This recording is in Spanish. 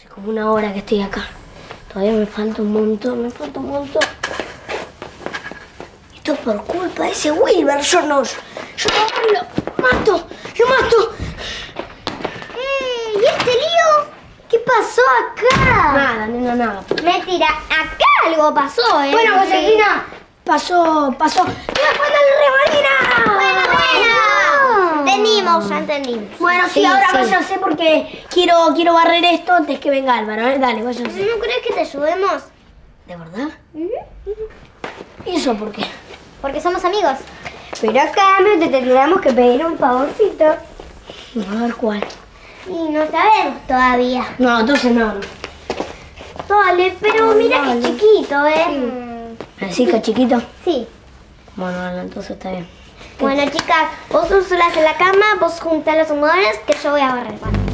Hace como una hora que estoy acá. Todavía me falta un montón, Esto es por culpa de ese Wilber, yo no lo mato. ¿Y este lío? ¿Qué pasó acá? Nada, nena, nada. Mentira, acá algo pasó, Bueno, Josefina, pasó. ¡Mira, cuando el Remalina! Entendimos, ya entendimos. Bueno, sí, ahora váyanse porque quiero barrer esto antes que venga Álvaro. A ver, dale, váyanse. ¿No crees que te ayudemos? ¿De verdad? ¿Y eso por qué? Porque somos amigos. Pero acá te tendríamos que pedir un favorcito. A ver cuál. Y no sabemos todavía. No, entonces no. Dale, pero mira que es chiquito, ¿Así que chiquito? Sí. Bueno, dale, entonces está bien. Bueno, chicas, vos solas en la cama, vos juntá los almohadones que yo voy a barrer. ¿Vale?